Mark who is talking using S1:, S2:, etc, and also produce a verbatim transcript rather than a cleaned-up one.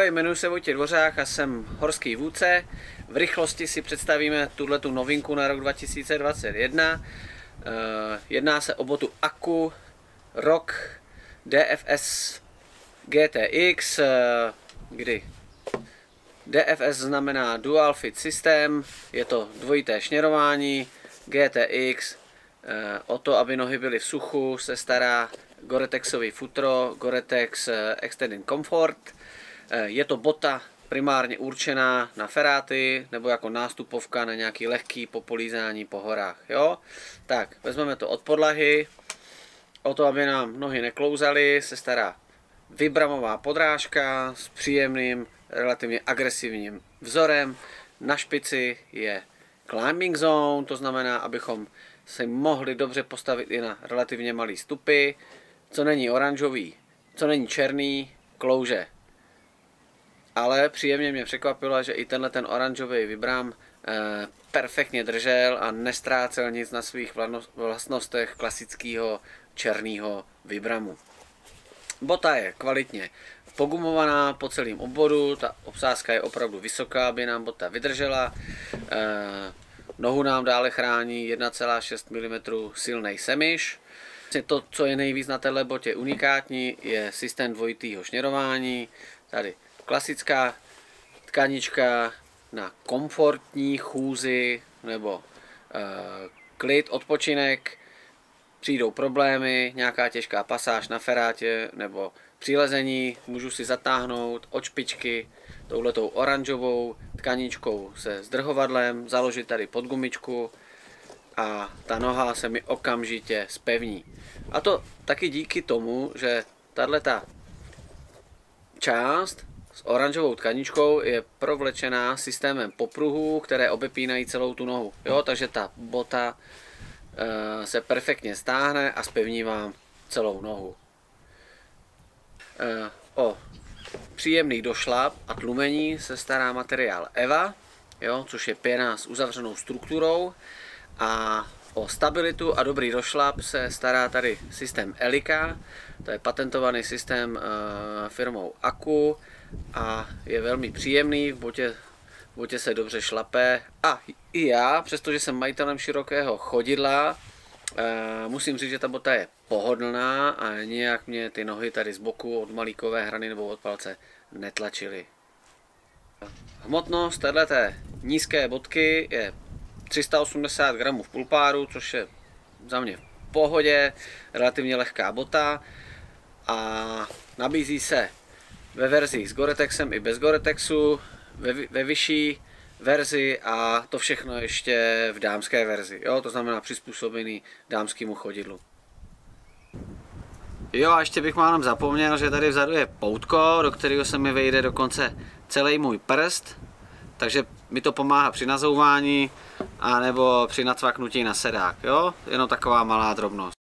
S1: Ahoj, jmenuji se Vojtěch Dvořák a jsem horský vůdce. V rychlosti si představíme tuhletu novinku na rok dva tisíce dvacet jedna. Jedná se o botu Akku Rock D F S G T X, kdy D F S znamená Dual Fit System, je to dvojité šněrování. G T X o to, aby nohy byly v suchu, se stará Gore-Texový futro, Gore-Tex Extended Comfort. Je to bota primárně určená na feráty nebo jako nástupovka na nějaký lehký popolízání po horách. Jo? Tak, vezmeme to od podlahy. O to, aby nám nohy neklouzaly, se stará Vibramová podrážka s příjemným, relativně agresivním vzorem. Na špici je Climbing Zone, to znamená, abychom se mohli dobře postavit i na relativně malý stupy. Co není oranžový, co není černý, klouže. Ale příjemně mě překvapilo, že i tenhle ten oranžový Vibram eh, perfektně držel a nestrácel nic na svých vlastnostech klasického černého Vibramu. Bota je kvalitně pogumovaná po celém obvodu, ta obsázka je opravdu vysoká, aby nám bota vydržela. Eh, nohu nám dále chrání jedna celá šest milimetru silný semiš. To, co je nejvíc na této botě unikátní, je systém dvojitého šněrování. Tady klasická tkanička na komfortní chůzi nebo e, klid, odpočinek. Přijdou problémy, nějaká těžká pasáž na ferátě nebo přilezení, můžu si zatáhnout od špičky touhletou oranžovou tkaničkou se zdrhovadlem, založit tady pod gumičku a ta noha se mi okamžitě zpevní. A to taky díky tomu, že tato část s oranžovou tkaničkou je provlečená systémem popruhů, které obepínají celou tu nohu. Jo, takže ta bota e, se perfektně stáhne a zpevní vám celou nohu. E, o příjemný došlap a tlumení se stará materiál Eva, jo, což je pěna s uzavřenou strukturou. A o stabilitu a dobrý došlap se stará tady systém Elika, to je patentovaný systém e, firmou Akku a je velmi příjemný, v botě, v botě se dobře šlape a i já, přestože jsem majitelem širokého chodidla, e, musím říct, že ta bota je pohodlná a nijak mě ty nohy tady z boku od malíkové hrany nebo od palce netlačily. Hmotnost této nízké botky je tři sta osmdesát gramů v pulpáru, což je za mě v pohodě, relativně lehká bota a nabízí se ve verzi s Gore-Texem i bez Gore-Texu, ve, ve vyšší verzi a to všechno ještě v dámské verzi, jo, to znamená přizpůsobený dámskému chodidlu. Jo, a ještě bych málem zapomněl, že tady vzadu je poutko, do kterého se mi vejde dokonce celý můj prst, takže mi to pomáhá při nazouvání a nebo při nacvaknutí na sedák, jo? Jenom taková malá drobnost.